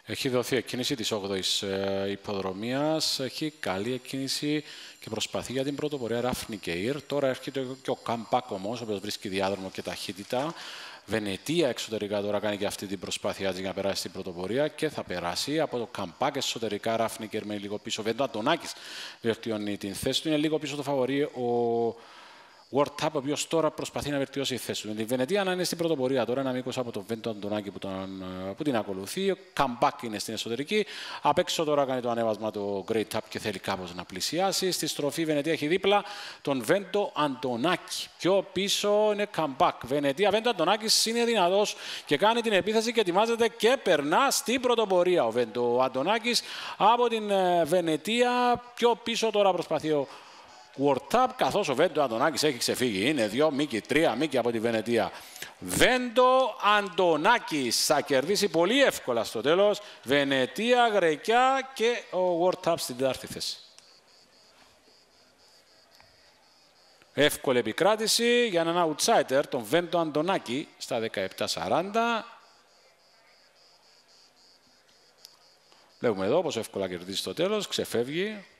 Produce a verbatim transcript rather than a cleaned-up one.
Έχει δοθεί εκκίνηση της όγδοης ε, υποδρομίας, έχει καλή εκκίνηση και προσπαθεί για την πρωτοπορία Ράφνη Κεϊρ. Τώρα έρχεται και ο Καμπάκ όμως, ο οποίος βρίσκει διάδρομο και ταχύτητα. Βενετία εξωτερικά τώρα κάνει και αυτή την προσπάθειά της για να περάσει την πρωτοπορία και θα περάσει από το Καμπάκ εσωτερικά. Ράφνη Κεϊρ με λίγο πίσω. Βέντο Αντωνάκης βελτιώνει την θέση του. Είναι λίγο πίσω το φαβορί ο World Cup, ο οποίος τώρα προσπαθεί να βελτιώσει τη θέση του. Η Βενετία να είναι στην πρωτοπορία τώρα, ένα μήκος από τον Βέντο Αντωνάκη που, τον, που την ακολουθεί. Ο Καμπάκ είναι στην εσωτερική. Απ' έξω τώρα κάνει το ανέβασμα το Great Up και θέλει κάπως να πλησιάσει. Στη στροφή η Βενετία έχει δίπλα τον Βέντο Αντωνάκη. Πιο πίσω είναι Καμπάκ. Βενετία, Βέντο Αντωνάκης είναι δυνατός και κάνει την επίθεση και ετοιμάζεται και περνά στην πρωτοπορία. Ο Βέντο Αντωνάκης από την Βενετία. Πιο πίσω τώρα προσπαθεί ο World Cup, καθώς ο Βέντο Αντωνάκης έχει ξεφύγει. Είναι δύο μήκη, τρία μήκη από τη Βενετία. Βέντο Αντωνάκης θα κερδίσει πολύ εύκολα στο τέλος. Βενετία, Γρεκιά και ο World Cup στην τέταρτη θέση. Εύκολη επικράτηση για έναν outsider, τον Βέντο Αντωνάκη, στα δεκαεπτά σαράντα. Βλέπουμε εδώ πόσο εύκολα κερδίζει στο τέλος, ξεφεύγει.